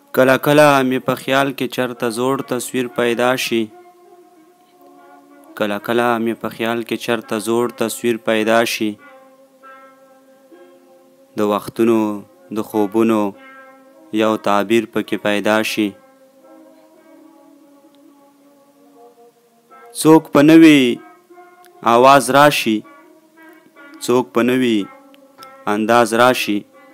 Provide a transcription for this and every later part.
کله کله مې په خیال کې چرته زوړ تصویر پیدا شي. کله کله مې په خیال کې چرته زوړ تصویر پیدا شي. د وختونو د خوبونو یو تعبیر پکې پیدا شي. څوک په نوې آواز راشي، څوک په نوې انداز راشي،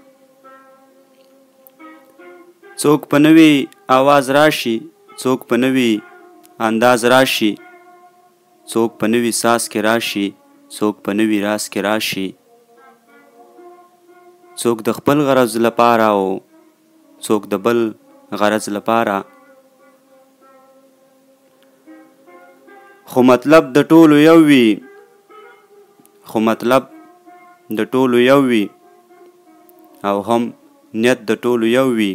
څوک په نوې آواز راشي، څوک په نوې انداز راشي، څوک په نوې ساز کې راشي، څوک په نوې راز کې راشي. څوک د خپل غرض لپاره او څوک د بل غرض لپاره، خو مطلب د ټولو یو وي، خو مطلب د ټولو یو وي او هم نیت د ټولو یو وي.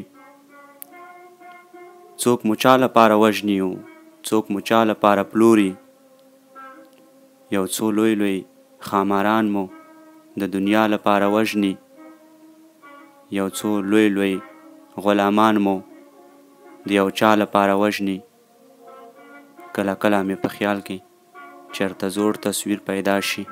څوک مو چا لپاره وژني او څوک مو چا لپاره پلوري. یو څو لوی لوی ښاماران مو د دنیا لپاره وژني. یو څو لوی لوی غلامان مو د یو چا لپاره وژني. کله کله مې په خیال کې چرته زوړ تصویر پیدا شي.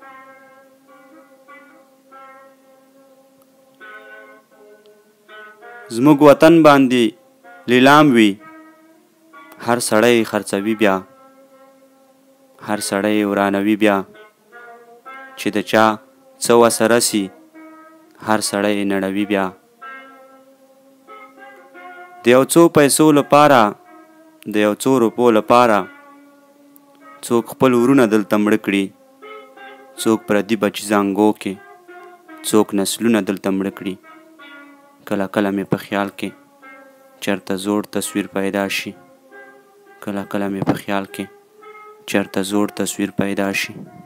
زموږ وطن باندې لیلام وي، هر سړی خرڅوي بیا، هر سړی ورانوي بیا. چې د چا څه وسه رسي، هر سړی نړوي بیا. د یو څو پیسو لپاره، د یو څو روپو لپاره، څوک خپل ورونه دلته مړه کړي، څوک پردي بچي زانګو کې، څوک نسلونه دلته مړه کړي. کله کله مې په خیال کې چرته زوړ تصویر پیدا شي. کله کله مې په خیال کې چرته زوړ تصویر پیدا شي.